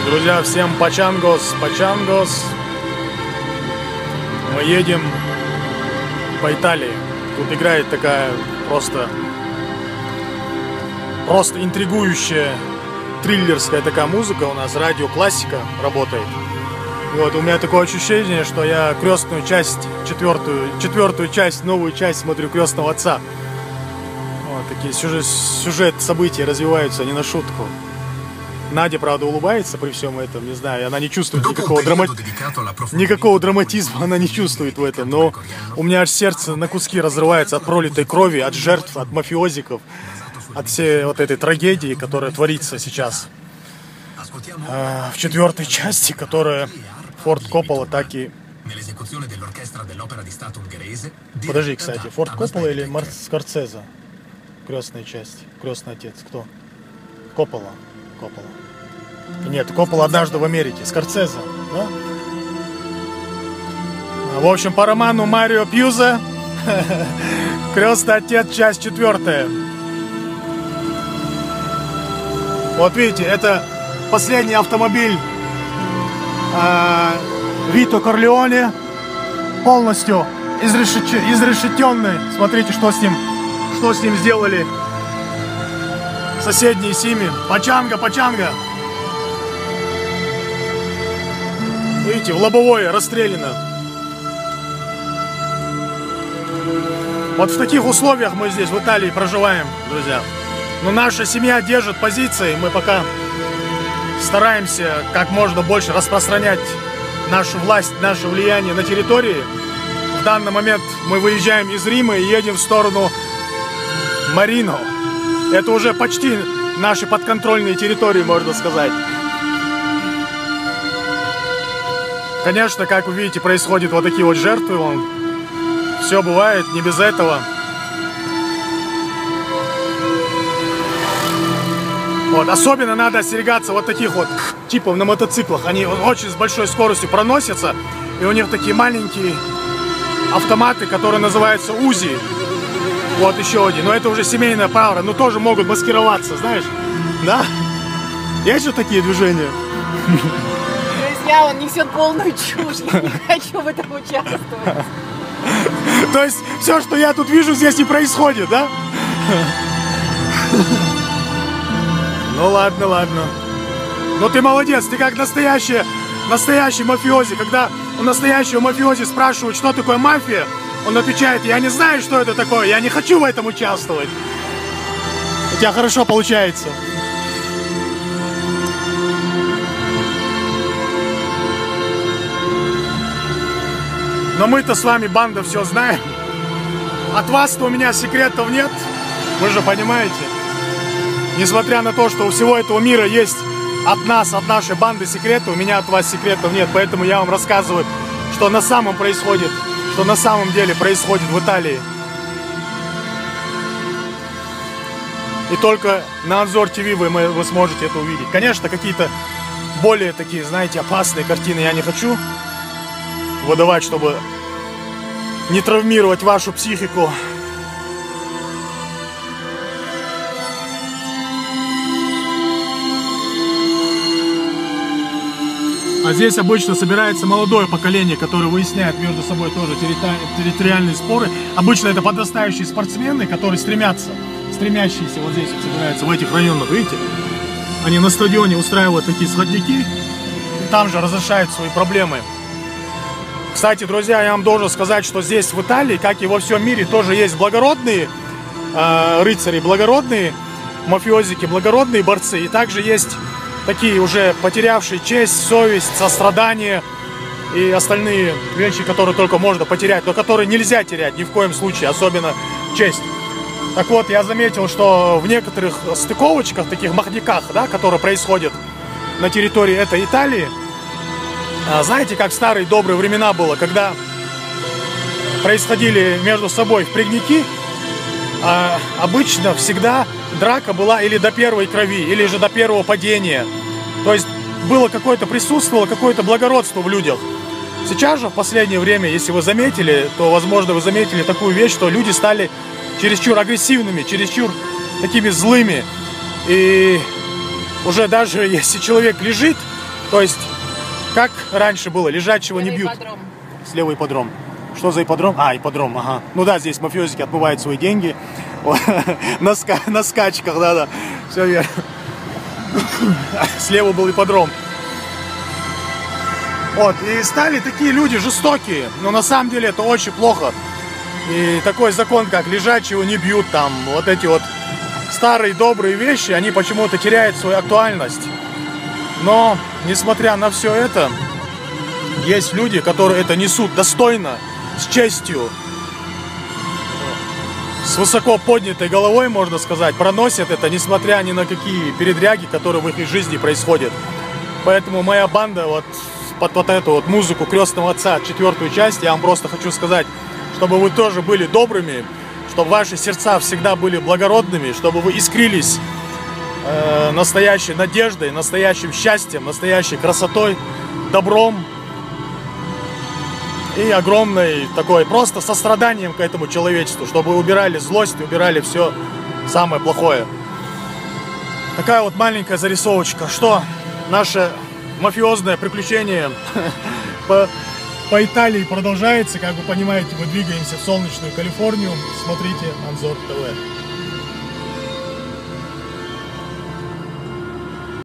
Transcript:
Так, друзья, всем пачангос, пачангос. Мы едем по Италии. Тут играет такая просто интригующая, триллерская такая музыка у нас, радиоклассика работает. Вот, у меня такое ощущение, что я крестную часть, четвертую часть, новую часть смотрю «Крестного отца». Вот, такие сюжет событий развиваются не на шутку. Надя, правда, улыбается при всем этом, не знаю, она не чувствует никакого драматизма, она не чувствует в этом, но у меня аж сердце на куски разрывается от пролитой крови, от жертв, от мафиозиков, от всей вот этой трагедии, которая творится сейчас в четвертой части, которая Форд Коппола так и... Подожди, кстати, Форд Коппола или Скорсезе? Крестная часть, крестный отец, кто? Коппола. Нет, Коппола «Однажды в Америке». Скорсезе, да? В общем, по роману Марио Пьюза «Крестный отец», часть 4. Вот видите, это последний автомобиль Вито Корлеоне, полностью изрешетенный. Смотрите, что с ним сделали соседние семьи. Пачанга. Видите, в лобовое расстреляно. Вот в таких условиях мы здесь в Италии проживаем, друзья. Но наша семья держит позиции. Мы пока стараемся как можно больше распространять нашу власть, наше влияние на территории. В данный момент мы выезжаем из Рима и едем в сторону Марино. Это уже почти наши подконтрольные территории, можно сказать. Конечно, как вы видите, происходят вот такие вот жертвы. Все бывает, не без этого. Вот, особенно надо остерегаться вот таких вот типов на мотоциклах. Они очень с большой скоростью проносятся. И у них такие маленькие автоматы, которые называются УЗИ. Вот еще один. Но это уже семейная пара. Но тоже могут маскироваться, знаешь? Да? Есть же такие движения? Друзья, он несет полную чушь. Я не хочу в этом участвовать. То есть все, что я тут вижу, здесь не происходит, да? Ну ладно. Ну ты молодец, ты как настоящий мафиози. Когда у настоящего мафиози спрашивают, что такое мафия, он отвечает: я не знаю, что это такое, я не хочу в этом участвовать. У тебя хорошо получается. Но мы-то с вами, банда, все знаем. От вас-то у меня секретов нет. Вы же понимаете. Несмотря на то, что у всего этого мира есть от нас, от нашей банды секреты, у меня от вас секретов нет. Поэтому я вам рассказываю, что на самом деле происходит в Италии. И только на Анзор ТВ вы сможете это увидеть. Конечно, какие-то более такие, знаете, опасные картины я не хочу выдавать, чтобы не травмировать вашу психику. А здесь обычно собирается молодое поколение, которое выясняет между собой тоже территориальные споры. Обычно это подрастающие спортсмены, которые стремящиеся вот здесь вот собираются, в этих районах, видите? Они на стадионе устраивают такие сходники и там же разрешают свои проблемы. Кстати, друзья, я вам должен сказать, что здесь, в Италии, как и во всем мире, тоже есть благородные рыцари, благородные мафиозики, благородные борцы. И также есть такие уже потерявшие честь, совесть, сострадание и остальные вещи, которые только можно потерять, но которые нельзя терять ни в коем случае, особенно честь. Так вот, я заметил, что в некоторых стыковочках, таких махняках, да, которые происходят на территории этой Италии, знаете, как в старые добрые времена было, когда происходили между собой впрягники, обычно всегда драка была или до первой крови, или же до первого падения. То есть присутствовало какое-то благородство в людях. Сейчас же, в последнее время, если вы заметили, то, возможно, вы заметили такую вещь, что люди стали чересчур агрессивными, чересчур такими злыми. И уже даже если человек лежит, То есть, как раньше было, лежачего не Левый бьют. ипподром. Слева ипподром. Что за ипподром? А, ипподром, ага. Ну да, здесь мафиозики отмывают свои деньги. На скачках, да-да. Все верно. Слева был ипподром. Вот, и стали такие люди жестокие. Но на самом деле это очень плохо. И такой закон, как лежачего не бьют, там, вот эти вот старые добрые вещи, они почему-то теряют свою актуальность. Но, несмотря на все это, есть люди, которые это несут достойно, с честью, с высоко поднятой головой, можно сказать, проносят это, несмотря ни на какие передряги, которые в их жизни происходят. Поэтому моя банда, вот под эту вот музыку «Крестного отца», 4-ю часть, я вам просто хочу сказать, чтобы вы тоже были добрыми, чтобы ваши сердца всегда были благородными, чтобы вы искрились настоящей надеждой, настоящим счастьем, настоящей красотой, добром и огромной такой просто состраданием к этому человечеству, чтобы вы убирали злость, убирали все самое плохое. Такая вот маленькая зарисовочка, что наше мафиозное приключение по Италии продолжается. Как вы понимаете, мы двигаемся в солнечную Калифорнию. Смотрите Анзор ТВ.